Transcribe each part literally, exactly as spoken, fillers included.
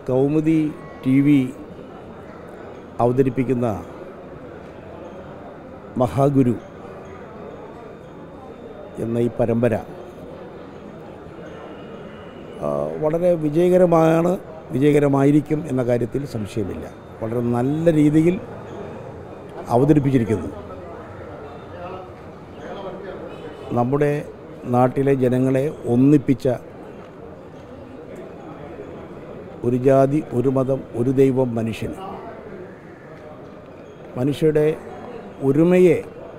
Kaumudi T V അവതരിപ്പിക്കുന്ന മഹാഗുരു എന്ന ഈ പരമ്പര വളരെ വിജയകരമാണ്, വിജയകരമായിരിക്കും എന്ന കാര്യത്തിൽ സംശയമില്ല. വളരെ നല്ല രീതിയിൽ അവതരിപ്പിച്ചിരിക്കുന്നു. നമ്മുടെ നാട്ടിലെ ജനങ്ങളെ ഒന്നിപ്പിച്ച ഒരു ജാതി, ഒരു മതം, ഒരു ദൈവം, മനുഷ്യൻ, മനുഷ്യരുടെ ഒരുമയെ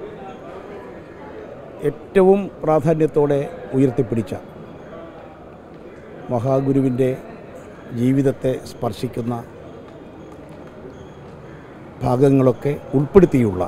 ഏറ്റവും പ്രാധാന്യത്തോടെ ഉയർത്തിപ്പിടിച്ച മഹാഗുരുവിൻ്റെ ജീവിതത്തെ സ്പർശിക്കുന്ന ഭാഗങ്ങളൊക്കെ ഉൾപ്പെടുത്തിയുള്ള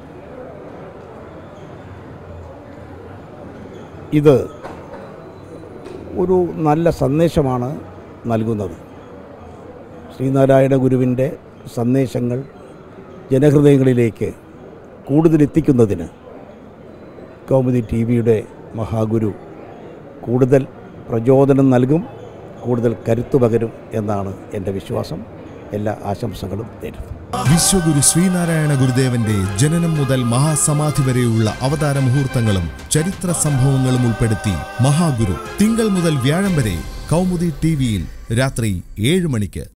ഇത് ഒരു നല്ല സന്ദേശമാണ് നൽകുന്നത്. ശ്രീനാരായണ ഗുരുവിൻ്റെ സന്ദേശങ്ങൾ ജനഹൃദയങ്ങളിലേക്ക് കൂടുതലെത്തിക്കുന്നതിന് കൗമുദി ടി വിയുടെ മഹാഗുരു കൂടുതൽ പ്രചോദനം നൽകും, കൂടുതൽ കരുത്തു പകരും എന്നാണ് എൻ്റെ വിശ്വാസം. എല്ലാ ആശംസകളും നേരുന്നു. വിശ്വഗുരു ശ്രീനാരായണ ഗുരുദേവന്റെ ജനനം മുതൽ മഹാസമാധി വരെയുള്ള അവതാര മുഹൂർത്തങ്ങളും ചരിത്ര സംഭവങ്ങളും ഉൾപ്പെടുത്തി മഹാഗുരു തിങ്കൾ മുതൽ വ്യാഴം വരെ കൗമുദി ടി വിയിൽ രാത്രി ഏഴ് മണിക്ക്.